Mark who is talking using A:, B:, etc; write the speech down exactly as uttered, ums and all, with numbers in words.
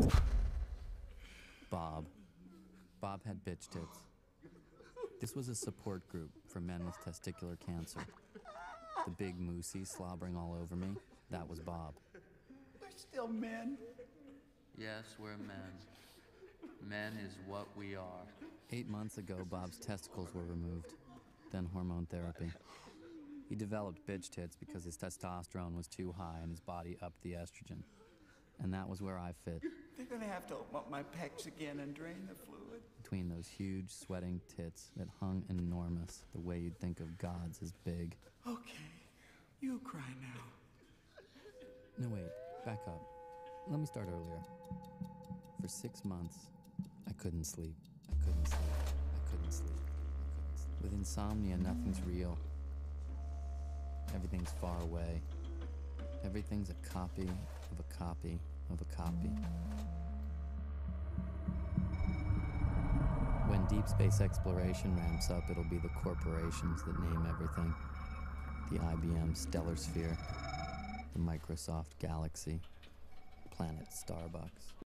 A: Bob. Bob had bitch tits. This was a support group for men with testicular cancer. The big moosey slobbering all over me, that was Bob.
B: We're still men.
C: Yes, we're men. Men is what we are.
A: Eight months ago, Bob's testicles were removed, then hormone therapy. He developed bitch tits because his testosterone was too high and his body upped the estrogen. And that was where I fit.
B: They're gonna have to open up my pecs again and drain the fluid.
A: Between those huge, sweating tits that hung enormous, the way you'd think of gods as big.
B: Okay, you cry now.
A: No, wait, back up. Let me start earlier. For six months, I couldn't sleep. I couldn't sleep. I couldn't sleep. I couldn't sleep. With insomnia, nothing's real. Everything's far away. Everything's a copy of a copy of a copy. When deep space exploration ramps up, it'll be the corporations that name everything. The I B M Stellar Sphere, the Microsoft Galaxy, Planet Starbucks.